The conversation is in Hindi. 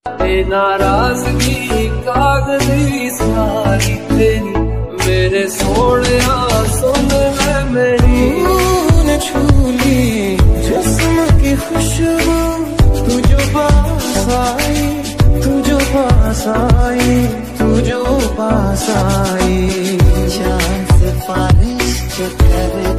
नाराजगी कागजी सारी तेरी मेरे सोने सुन ले मेरी। तूने छू ली जिस्म की खुशबू, तू जो पास आई, तू जो पास आई, तू जो पास आई। चांद से बारिश जो करे